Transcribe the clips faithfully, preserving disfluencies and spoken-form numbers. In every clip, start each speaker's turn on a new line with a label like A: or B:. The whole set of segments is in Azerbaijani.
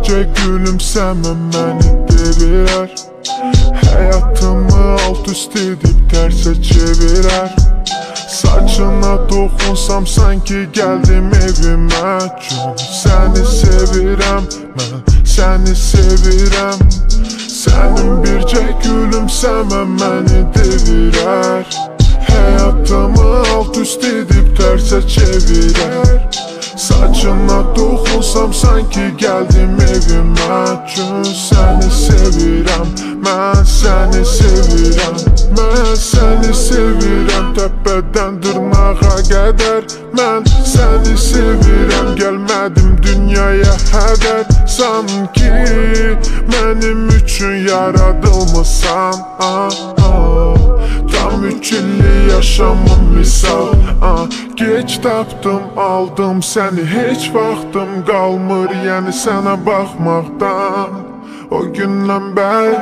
A: bircə gülümsəmə məni devirər. Həyatımı alt üst edib tərsə çevirər. Saçına toxunsam sanki gəldim evimə. Çünki səni sevirəm, mən səni sevirəm. Sənin bircə gülümsəmə məni devirər. Həyatımı alt üst edib tərsə çevirər. Saçına toxunsam sanki gəldim evimə. Çünki səni sevirəm, mən səni sevirəm. Mən səni sevirəm təpədən dırnağa qədər. Mən səni sevirəm, gəlmədim dünyaya hədər. Sanki mənim üçün yaradılmısan. ah, ah. Tam üç illik yaşamım misal. ah. Geç tapdım, aldım səni, heç vaxtım qalmır yəni sənə baxmaqdan. O gündən bəri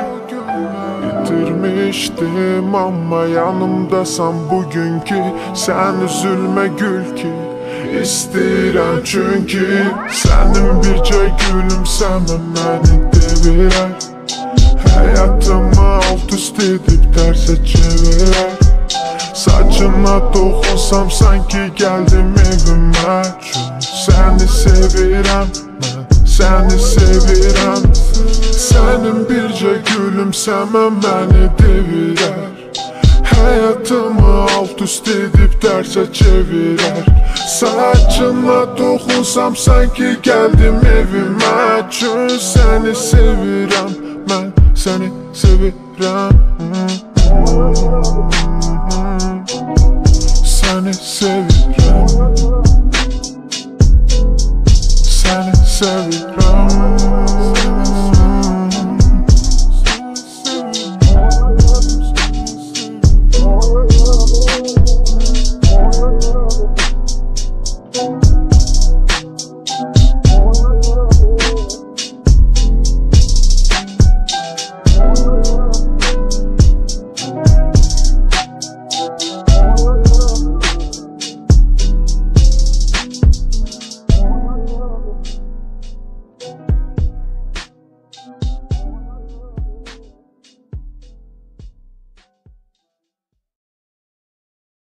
A: itirmişdim, amma yanımdasan bugünkü. Sən üzülmə gül ki istəyirəm, çünki sənin bircə gülümsəmə məni devirər. Həyatımı alt üst edib tərsə çevirər. Saçına toxunsam sanki gəldim evimə. Çünki səni sevirəm, mən səni sevirəm. Sənin bircə gülümsəmə məni devirər. Həyatımı alt üst edib tərsə çevirər. Saçına toxunsam sanki gəldim evimə. Çünki səni sevirəm, mən səni sevirəm.